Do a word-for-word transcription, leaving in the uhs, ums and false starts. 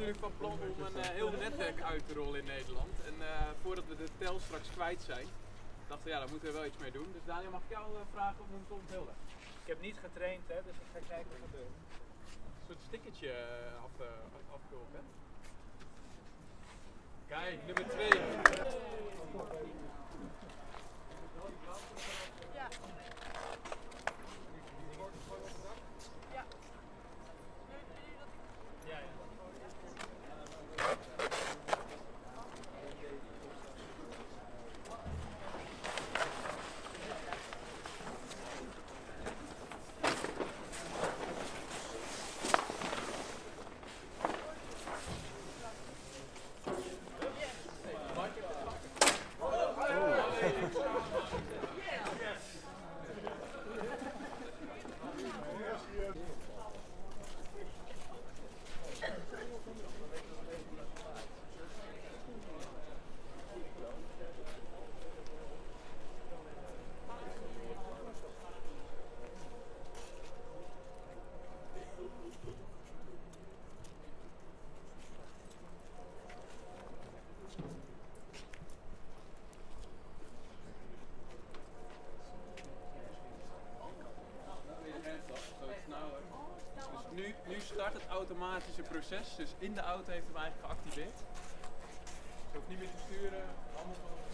natuurlijk van plan om een uh, heel netwerk uit te rollen in Nederland. En uh, voordat we de tel straks kwijt zijn, dachten we ja, daar moeten we wel iets mee doen. Dus Daniel, mag ik jou uh, vragen om hem te onthullen? Ik heb niet getraind, hè, dus ik ga kijken wat er gebeurt. Een soort stickertje uh, af, uh, afkopen. Kijk, nummer twee. Ja. Ja. Ja, ja. Nu, nu start het automatische proces, dus in de auto heeft hem eigenlijk geactiveerd. Je hoeft niet meer te sturen, handen van